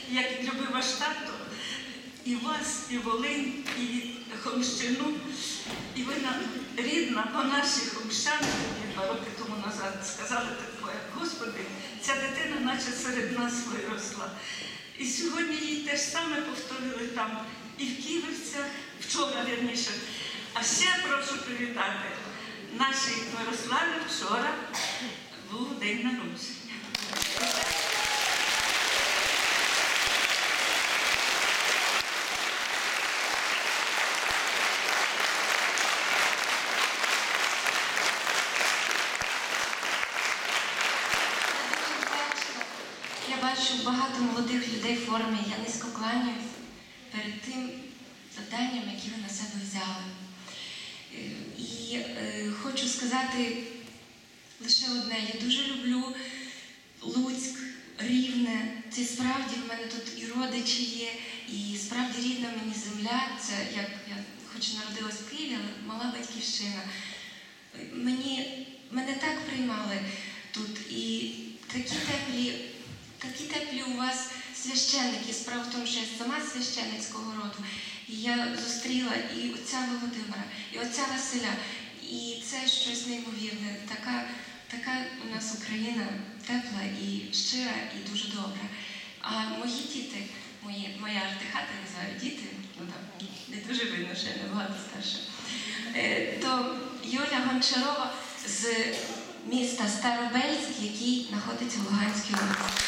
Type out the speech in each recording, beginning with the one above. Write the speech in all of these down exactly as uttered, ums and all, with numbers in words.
як любив ваш тато, і вас, і Волинь, і Хомщину. І ви нам рідна, по наших хомщанах, два роки тому назад сказали таке: Господи, ця дитина наче серед нас виросла. І сьогодні їй те ж саме повторили там, і в Ківерцях, вчора, вірніше. А ще прошу привітати, нашій Мирославі вчора був день народження. Я бачу багато молодих людей в формі, я низько кланяюсь перед тим завданням, яке ви на себе взяли. І е, хочу сказати лише одне: я дуже люблю Луцьк, Рівне. Це справді в мене тут і родичі є, і справді рідна мені земля. Це як я хоч народилась в Києві, але мала батьківщина. Мені, мене так приймали тут, і такі теплі, такі теплі у вас священники. Справа в тому, що я сама священницького роду. І я зустріла і отця Володимира, і отця Василя. І це щось неймовірне. Така, така у нас Україна тепла і щира, і дуже добра. А мої діти, мої, моя артихата, називаю діти, ну там не дуже видно, що я набагато старша, то Юля Гончарова з міста Старобельськ, який знаходиться в Луганській області.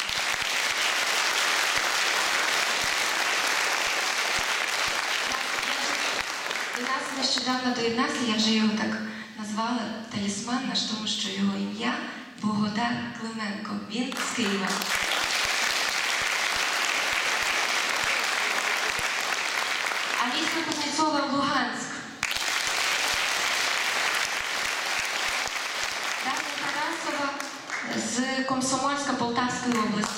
До нас нещодавно доєднався, я вже його так назвала, талісман наш, тому що його ім'я Богодар Клименко. Він з Києва. А місто Кузнєцова – Луганськ. Дар'я Тарасова з Комсомольська Полтавської області.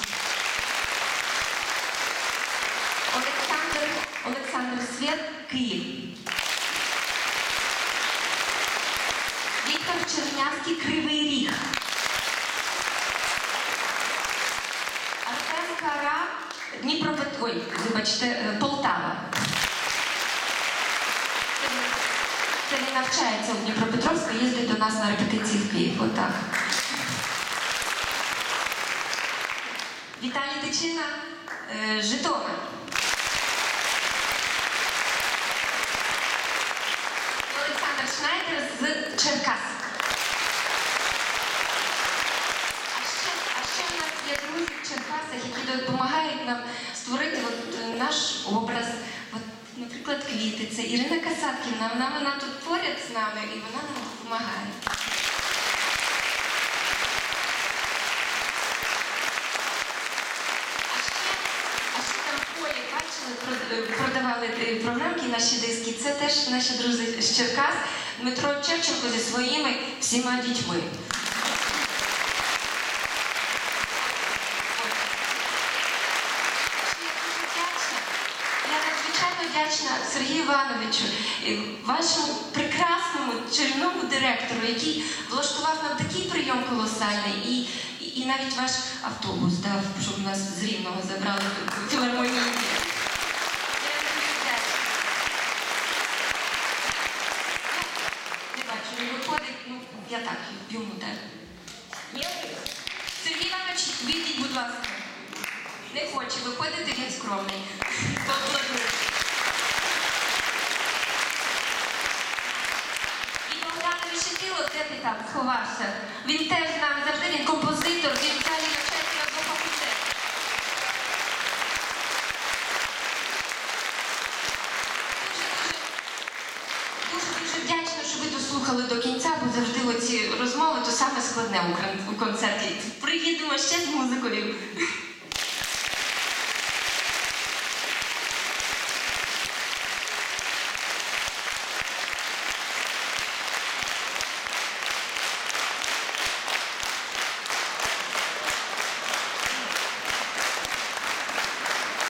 Олександр, Олександр Свєт, Київ. Віктор Чернявський, Кривий Ріг. Артем Кара, Дніпропет... Ой, вибачте, Полтава. Це він навчається у Дніпропетровську, їздить до нас на репетиції в Київ. Отак. Віталій Тичина, Житомир. Олександр Шнайдер з Черкас. А ще, а ще у нас є друзі в Черкасах, які допомагають нам створити от наш образ. От, наприклад, квіти. Це Ірина Касаткіна. Вона, вона тут поряд з нами і вона нам допомагає. Продавали програмки, наші диски. Це теж наші друзі з Черкас. Дмитро Чевченко зі своїми всіма дітьми. Я надзвичайно вдячна Сергію Івановичу, вашому прекрасному чарівному директору, який влаштував нам такий прийом колосальний. І, і, і навіть ваш автобус дав, щоб нас з Рівного забрали в філармонію. Я так, йому так. Ні? Сергій Іванович, вийдіть, будь ласка. Не хоче виходити, він скромний. Поаплодуйте. І Богданович Шепіло, де ти там сховався? Він теж з нами завжди, він композитор, він взагалі навчається на двох факультетах. Дуже-дуже вдячна, що ви дослухали до кінця, бо завжди оці розмови – то саме складне у концерті. Приїдемо ще з музикою.